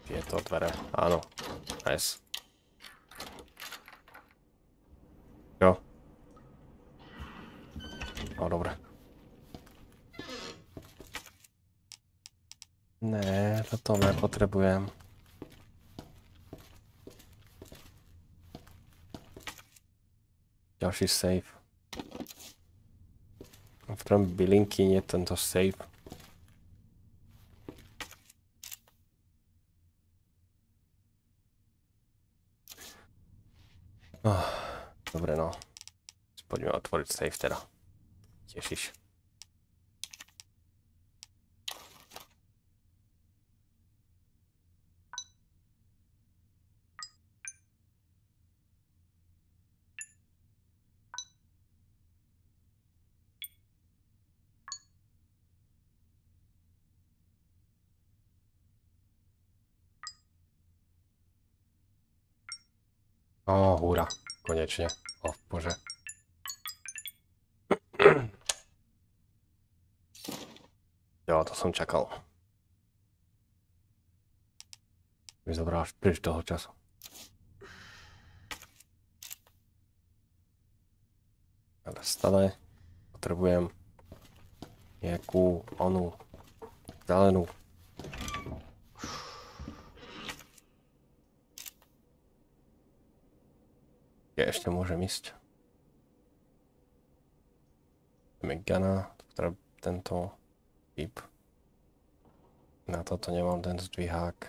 Tieto dvere, áno. Nice. Jo. No, dobre. Ne, toto nepotrebujem. Ďalší save. V tom bylinky nie tento save. Oh, dobre, no. Poďme otvoriť save teda. Tešiš. Ó, húra. Konečne. O, bože. Jo, to som čakal. Mi zobral až príliš toho času. Ale stále potrebujem nejakú onú zelenú. Ja ešte môžem ísť. Megana, tento typ. Na toto nemám ten zdvihák.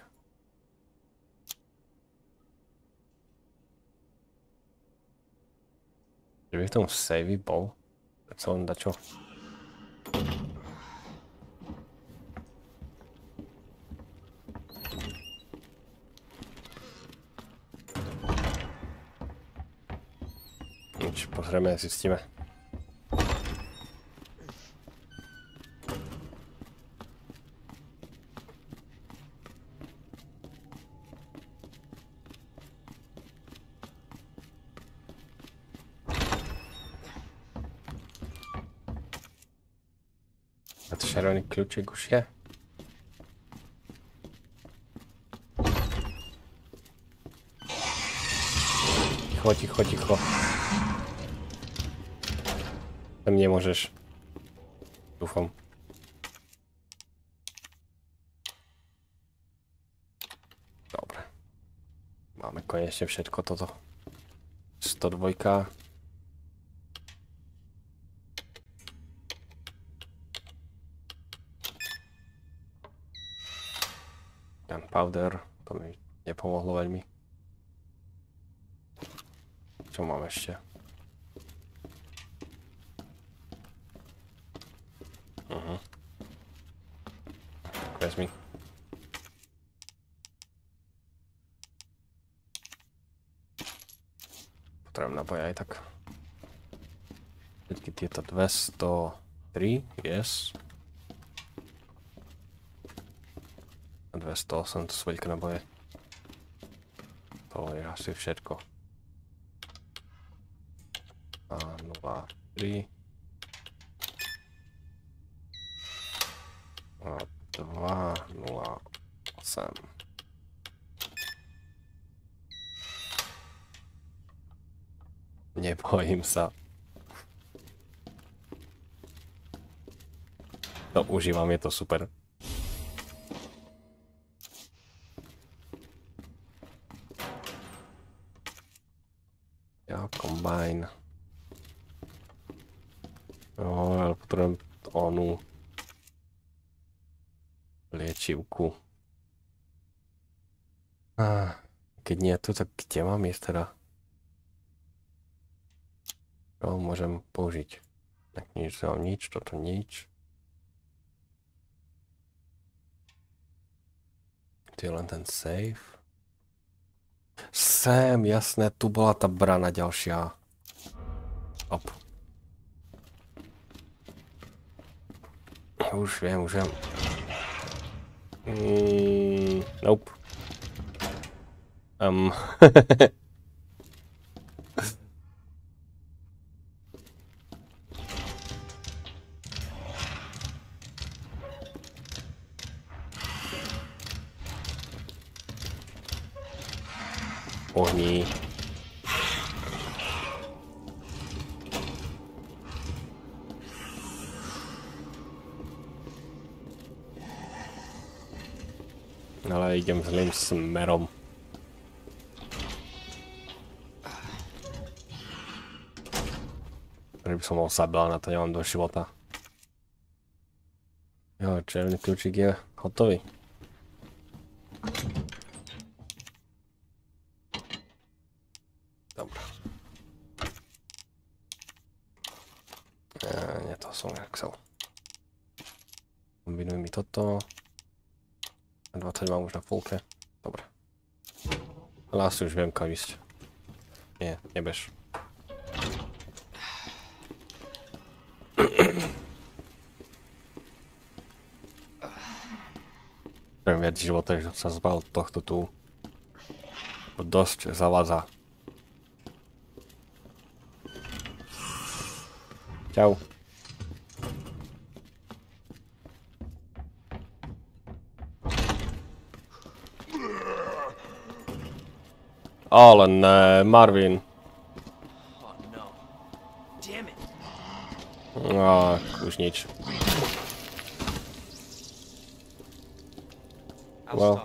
Že by v tom save bol. Predsa len dačo. Nič, pozrieme, zistíme. A to červený kľúčik už je. Ticho, ticho, ticho. Tam nemôžeš. Dúfam. Dobre. Máme konečne všetko toto. 102. Gunpowder, to mi nepomohlo veľmi. Čo mám ešte? Vezmi. Potrebujem naboje aj tak. Všetky tieto 203, yes. A 208, to sú veľké naboje. To je asi všetko. A 03. A 208. Nebojím sa. To užívam, je to super. Ja, combine. No, ale potrebujem onu liečivku. Keď nie tu, tak kde mám ísť teda? Čo môžem použiť? Tak nič, toto nič. Tu je len ten save. Sem, jasné, tu bola tá brana ďalšia. Op. Už viem. Nope. Ohni. Ale idem zlým smerom. Ktorý by som mohol sabľať, na to nemám do života. Jo, červený kľúčik je hotový. Dobre. Nie, to som nechcel. Kombinuj mi toto. 20 mám už na fullke. Dobre. Ale asi už viem kam ísť. Nie, nebež. Neviem viac života, že sa zbal tohto tu. Dosť zavádza. Čau. Ale ne, Marvin. No, už nič. Well,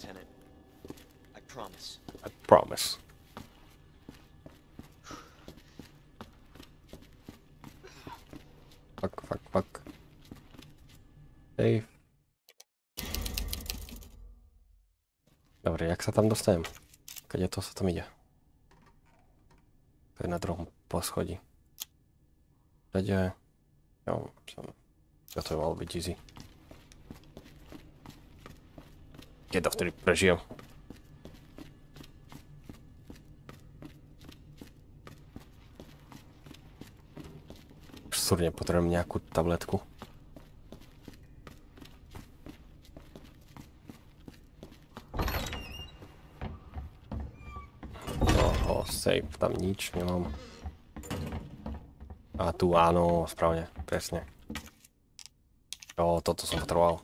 I promise. Fuck. Safe. Dobre, jak sa tam dostanem? Keď to sa tam ide? To je na druhom poschodí. Tady jo, ja to malo byť easy. Keď to vtedy prežijem. Súrne potrebujem nejakú tabletku. Oho, save, tam nič nemám. A tu áno, správne, presne. Jo, toto som potreboval.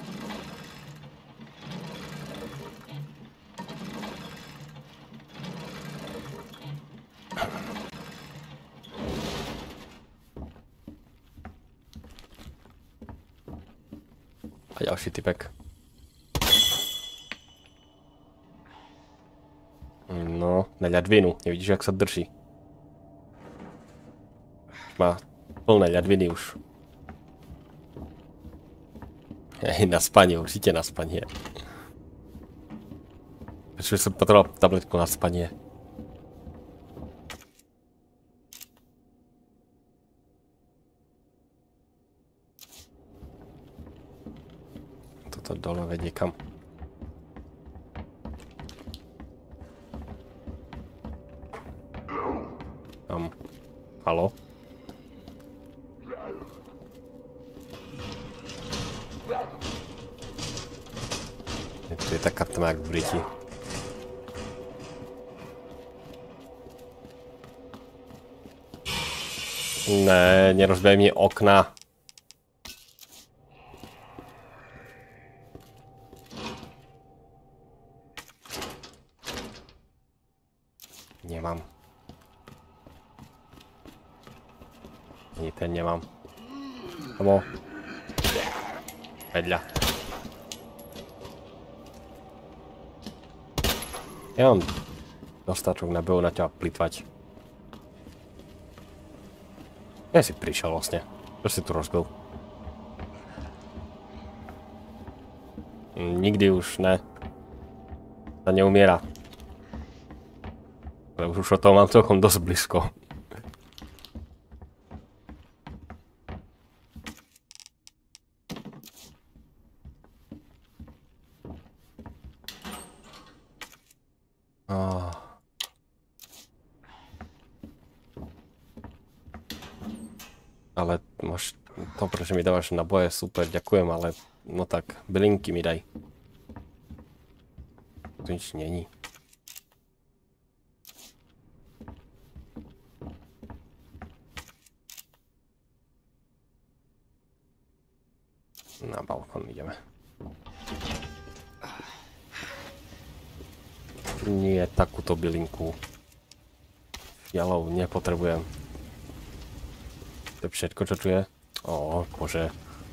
A ďalší typek. No, na ľadvinu, nevidíš, jak sa drží. Má plné ľadviny už. Hej, na spanie, určite na spanie. Prečo som potreboval tabletku na spanie? Toto dole vedie kam? Tam. Haló? Tu je taká tma jak v Briti. Ne, nerozbij mi okna. Nemám. Ani ten nemám. Tomo. Vedľa. Ja mám dostačok na boju na ťa plitvať. Ja si prišiel vlastne. Čo si tu rozbil? Nikdy už ne. Ta neumiera. Ale už od toho mám celkom dosť blízko. Ale máš to, prečo mi dávaš naboje, super, ďakujem, ale no tak, bylinky mi daj. To nič není. Na balkón ideme. Nie, takúto bylinku. Fialovú nepotrebujem. To je všetko, čo tu je? Ó, bože.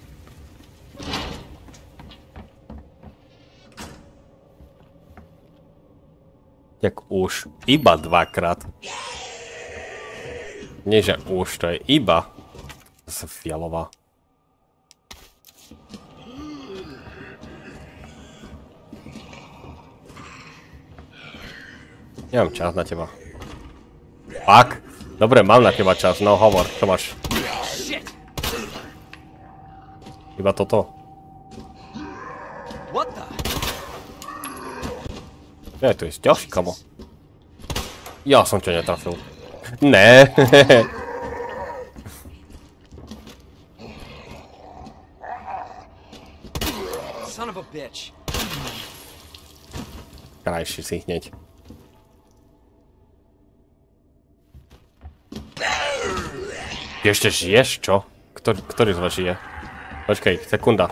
Jak už. Iba dvakrát. Nie, že už, to je iba. Zase fialová. Nemám čas na teba. Fak? Dobre, mám na teba čas, no hovor, čo máš? Iba toto. Nie, to je ďalší, kamo. Ja som ťa netrafil. Ne. Son of a bitch. Krajší si hneď. Ty ešte žiješ, čo? Ktorý z vás žije? Počkej, sekunda.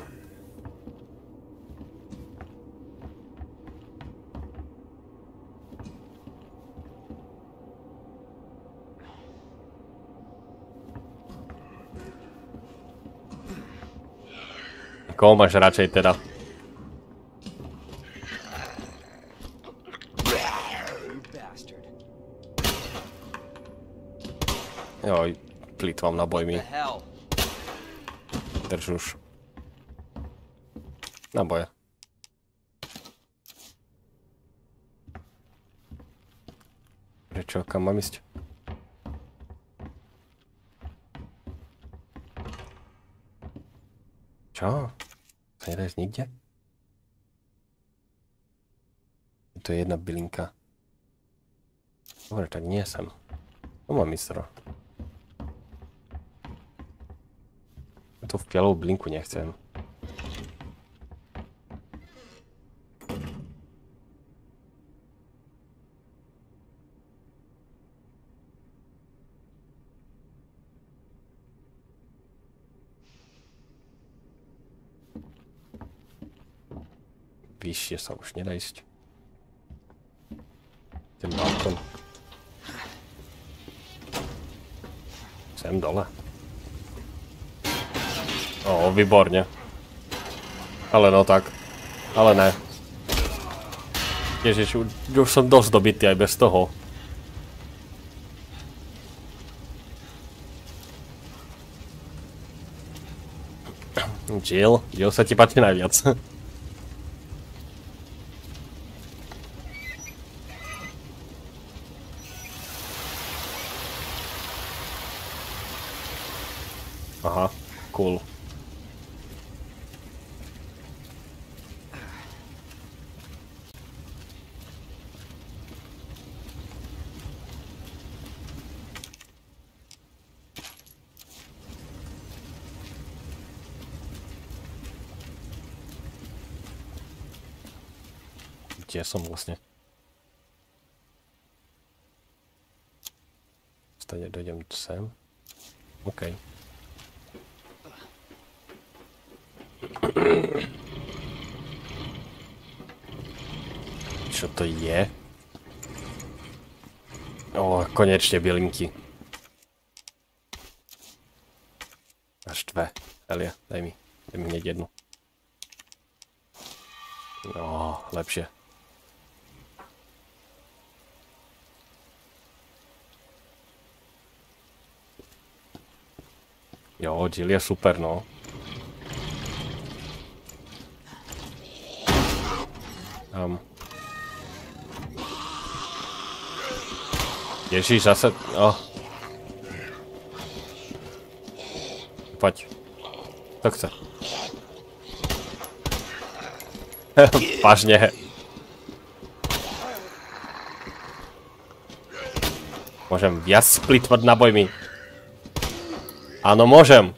Koho máš radšej teda? Joj, plýtvam nabojmi. Drž už. Naboje. Prečo? Kam mám ísť? Čo? Sa nedá ísť nikde? To je jedna bylinka. Dobre, tak nie sem. To mám mistro. Tu fialovú blinku nechcem. Vyššie sa už nedá ísť. Ten balkón. Sem dole. Ó, výborne. Ale no tak. Ale ne. Ježiš, už som dosť dobitý aj bez toho. Jill sa ti páči najviac. Aha, cool. Kde som vlastne? Stane dojdem sem. OK. Čo to je? Ó, konečne bylinky. Až dve. Elia, daj mi hneď jednu. Ó, lepšie. Jo, Jill je super, no. Ježíš, zase... Oh. Poď. To chce. Vážne. Môžem viac splitvať nabojmi. Áno, môžem.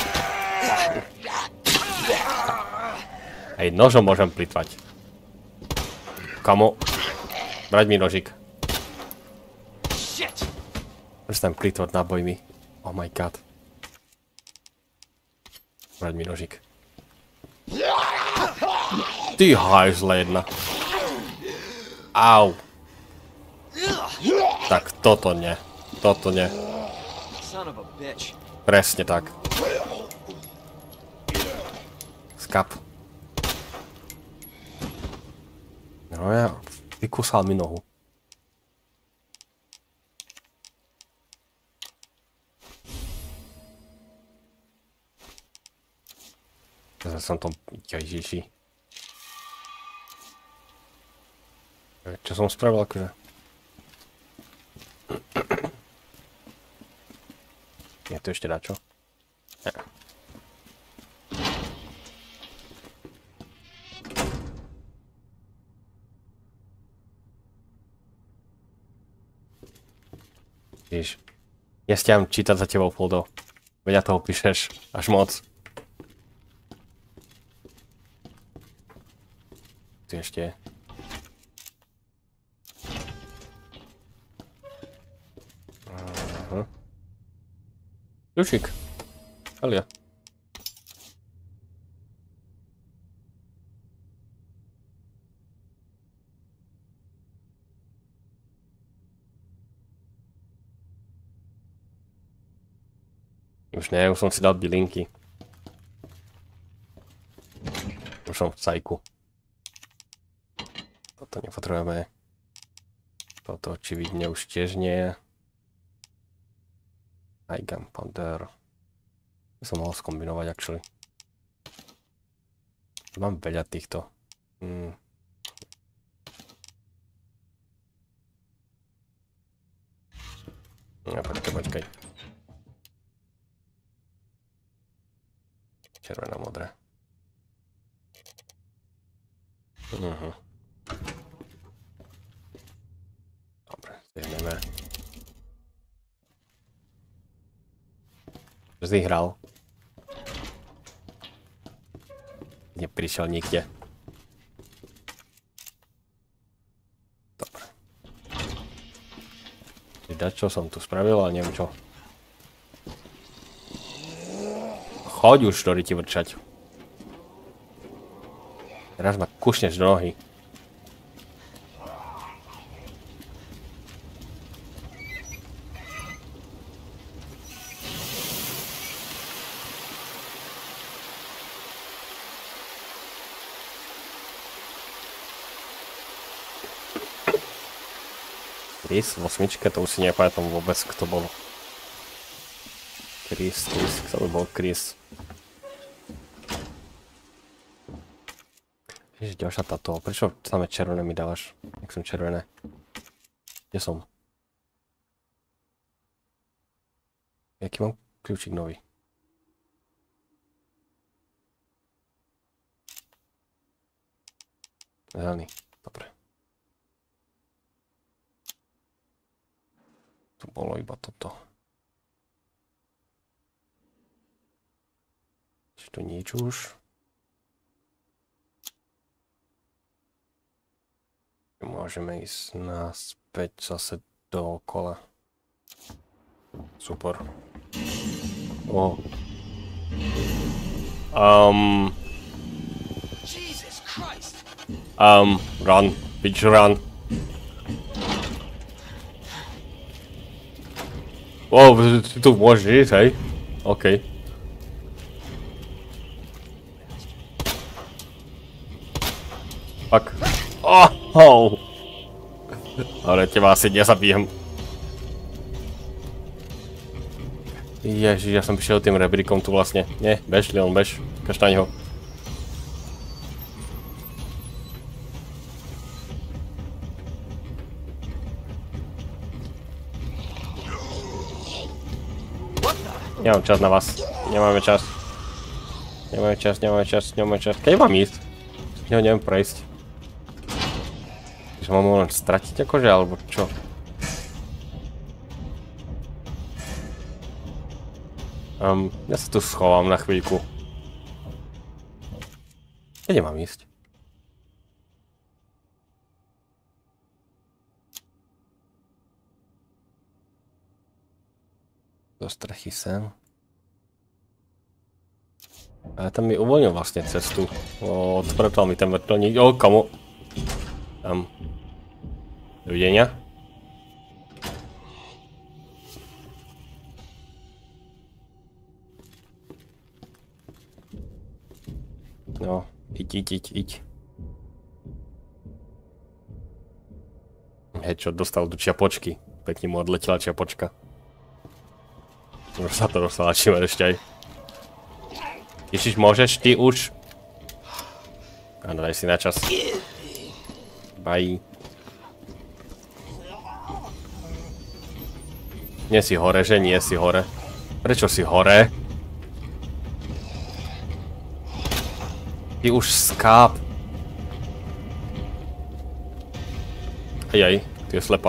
Aj nožom môžem plitvať. Kamo. Brať mi nožík. Prestaň plitvať nábojmi. Oh my god. Brať mi nožík. Ty hajzle jedna. Au. Tak, toto nie. Toto nie. Son of a bitch. Presne tak. Skap. No ja... Vykusal mi nohu. Ja som to... Ježiši. Čo som spravil akože? Je to ešte dačo? Ne. Ježiš. Nestiam čítať za tebou, Foldo. Veľa toho píšeš. Až moc. Tu ešte je. Kľúčik. Alia. Už ne, už som si dal bylinky. Už som v cajku. Toto nepotrebujeme. Toto očividne už tiež nie je. Aj gunpowder. To som mohol skombinovať, actually. Mám veľa týchto. No, počkaj. Červená, modrá. Dobre, zjedneme. Vyhral. Neprišiel nikde. Dobre. Čo som tu spravil, ale neviem čo. Choď už, Dory, ti vrčať. Teraz ma kušneš do nohy. Chris v 8, to už si nepamätám vôbec, kto bol. Chris, kto by bol Chris? Ježiš, ďalšia táto, prečo samé červené mi dávaš? Jak som červené? Kde som? Jaký mám kľúčik nový? Zelený, dobre. To bolo iba toto. Či tu nič už? Môžeme ísť naspäť zase dookola. Super. Oh. Jesus Christ. Run. Bitch, run. Wow, ty tu môžeš ísť, hej? OK. Fuck. Oh! Ale teba asi nezabijem. Ježiš, ja som prišiel tým rebríkom tu vlastne. Nie, bež, Leon, bež. Kaštaň ho. Nemám čas na vás. Nemáme čas. Nemáme čas. Keď mám ísť? Z neho neviem prejsť. Že mám ho len stratiť akože, alebo čo? Ja sa tu schovám na chvíľku. Kde mám ísť? Do strechy sem. Ale tam mi uvoľnil vlastne cestu. Odpratal mi ten vrtulník. Kamo? Dovidenia. No, iď. Hej, čo dostal do čiapočky. Pekne mu odletela čiapočka. Už sa to dostala, čím ešte aj. Ježiš, môžeš ty už? Áno, daj si na čas. Bye. Nie si hore, že? Nie si hore. Prečo si hore? Ty už skáp. Ajaj, ty je slepa.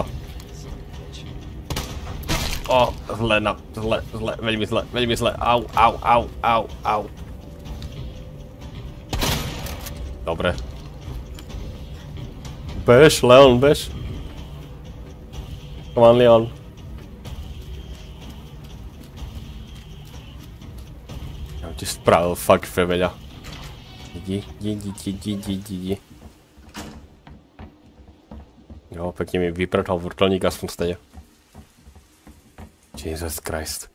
O, zle, veľmi zle. Au. Dobre. Bež, Leon, bež. Come on, Leon. Ja ti spravil fakt veľa. Idi. Jo, pekne mi vyprtal vrtulník aspoň stade. Jesus Christ.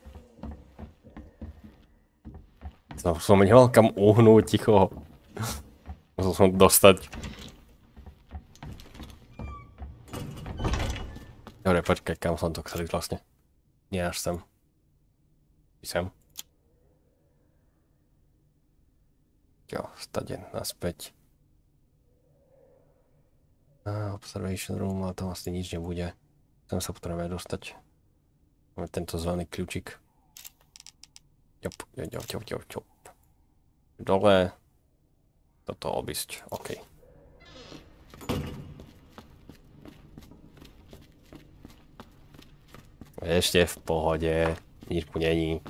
Som nemal kam uhnúť ticho. Musel som dostať. Dobre, počkaj, kam som to chcel ísť vlastne. Nie až sem. Sem. Jo, stade naspäť. Observation room, ale tam vlastne nič nebude. Tam sa potrebujeme dostať. Máme tento zvaný kľúčik. Jop. Dole. Toto obísť, OK. Ešte v pohode. Nič tu není.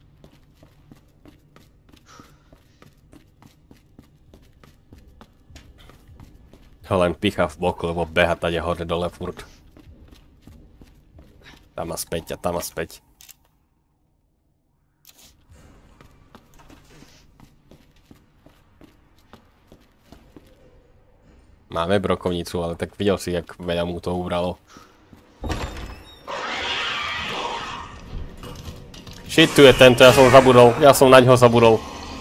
Len picha v boku, lebo beha tady hore dole furt. Tam a späť. Máme brokovnicu, ale tak videl si, jak veľa mu to ubralo. Shit, tu je tento, ja som na ňo zabudol.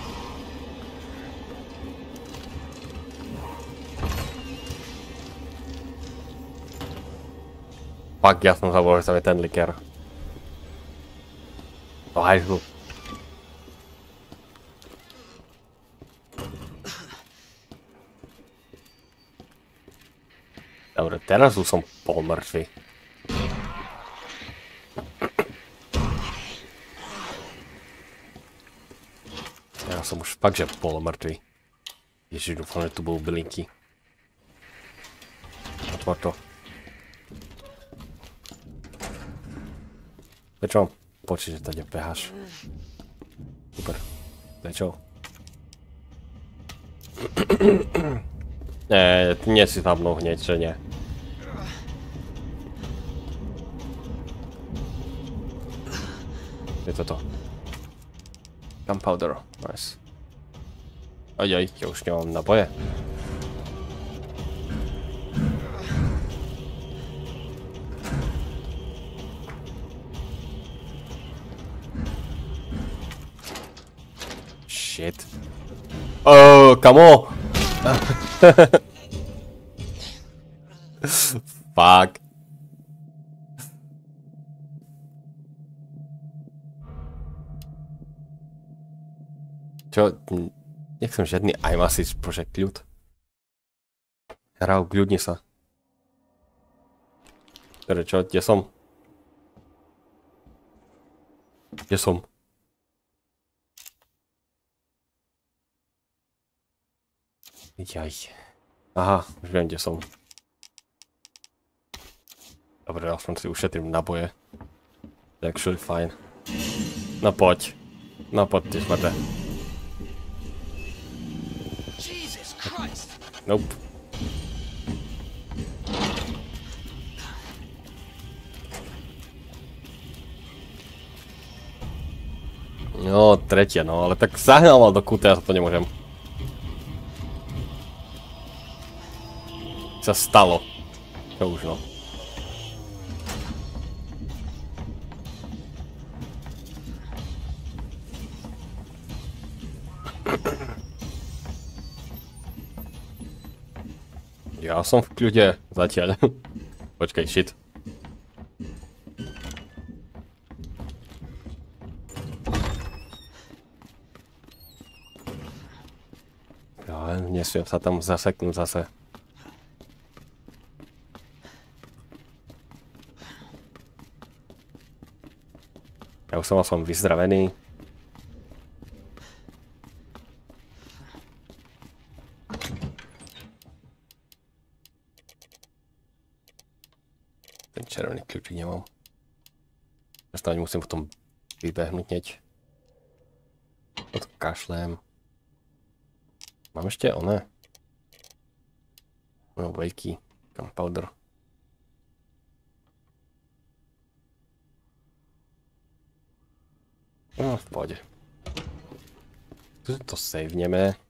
Fuck, ja som zabudol, že tam je ten likér. To hajzlu. Dobre, teraz už som polmrtvý. Ja som už fakt, že polmrtvý. Ježiš, dúfam, že tu budú bylinky. Otvor to. Prečo mám počuť, že tady beháš? Super. Prečo? Nie si za mnou hneď, že nie. Je toto. Gunpowder, nice. Ajaj, ja už nemám naboje. Shit. Oh, come on! Fuck. Čo? Nechcem žiadny aim assist, bože, kľud. Hrau, kľudni sa. Dobre, čo? Kde som? Kde som? Jaj. Aha, už viem, kde som. Dobre, aspoň si ušetrím naboje. Actually fine. No poď. No poď, ty smrte. Nope. No, tretia, no, ale tak zahnal mal do kúta, ja to nemôžem. Sa stalo. Čo už, no. Ja som v kľude zatiaľ. Počkaj, shit. Ja nesmiem sa tam zaseknúť zase. Ja už som vyzdravený. Ten červený kľúčik nemám. Zastane musím v tom vybehnúť hneď. Odkašlem. Mám ešte oné. No, vejky. Gunpowder. No, v pohode. Tu to saveneme.